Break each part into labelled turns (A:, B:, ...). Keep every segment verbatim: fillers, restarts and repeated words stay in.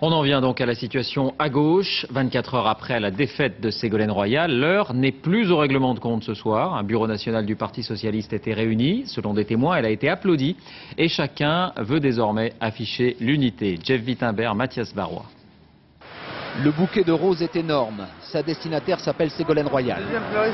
A: On en vient donc à la situation à gauche. vingt-quatre heures après la défaite de Ségolène Royal, l'heure n'est plus au règlement de compte ce soir. Un bureau national du Parti socialiste était réuni. Selon des témoins, elle a été applaudie. Et chacun veut désormais afficher l'unité. Jeff Wittenberg, Mathias Barrois.
B: Le bouquet de roses est énorme. Sa destinataire s'appelle Ségolène Royal.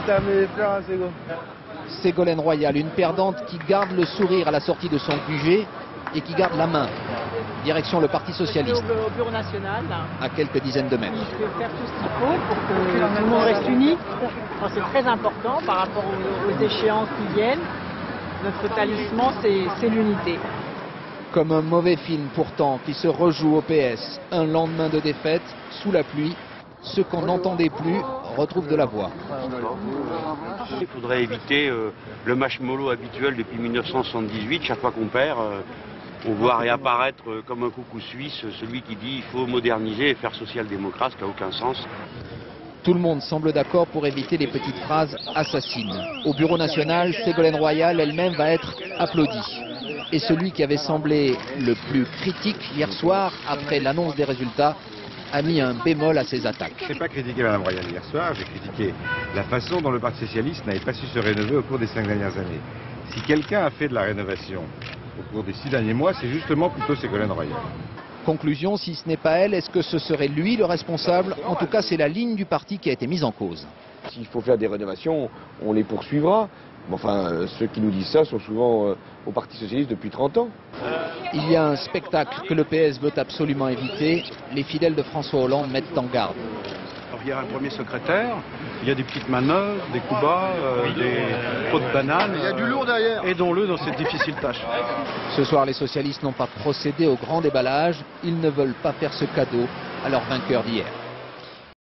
B: Ségolène Royal, une perdante qui garde le sourire à la sortie de son Q G et qui garde la main. Direction le Parti socialiste.
C: Au bureau national.
B: À quelques dizaines de mètres.
C: Il faut faire tout ce qu'il faut pour que tout le monde reste uni. Enfin, c'est très important par rapport aux, aux échéances qui viennent. Notre talisman, c'est l'unité.
B: Comme un mauvais film pourtant qui se rejoue au P S. Un lendemain de défaite, sous la pluie, ceux qu'on n'entendait plus retrouvent de la voix.
D: Il faudrait éviter euh, le marshmallow habituel depuis mille neuf cent soixante-dix-huit. Chaque fois qu'on perd, euh, on voit réapparaître euh, comme un coucou suisse celui qui dit il faut moderniser et faire social-démocrate, ce qui n'a aucun sens.
B: Tout le monde semble d'accord pour éviter les petites phrases assassines. Au bureau national, Ségolène Royal elle-même va être applaudie. Et celui qui avait semblé le plus critique hier soir, après l'annonce des résultats, a mis un bémol à ses attaques.
E: Je n'ai pas critiqué Mme Royal hier soir, j'ai critiqué la façon dont le Parti socialiste n'avait pas su se rénover au cours des cinq dernières années. Si quelqu'un a fait de la rénovation au cours des six derniers mois, c'est justement plutôt Ségolène Royal.
B: Conclusion, si ce n'est pas elle, est-ce que ce serait lui le responsable? En tout cas, c'est la ligne du parti qui a été mise en cause.
F: S'il faut faire des rénovations, on les poursuivra. Mais enfin, euh, ceux qui nous disent ça sont souvent euh, au Parti socialiste depuis trente ans.
B: Il y a un spectacle que le P S veut absolument éviter. Les fidèles de François Hollande mettent en garde.
G: Alors, il y a un premier secrétaire, il y a des petites manœuvres, des coups bas, euh, des pots de bananes. Il y a du lourd derrière. Aidons-le dans cette difficile tâche.
B: Ce soir, les socialistes n'ont pas procédé au grand déballage. Ils ne veulent pas faire ce cadeau à leur vainqueur d'hier.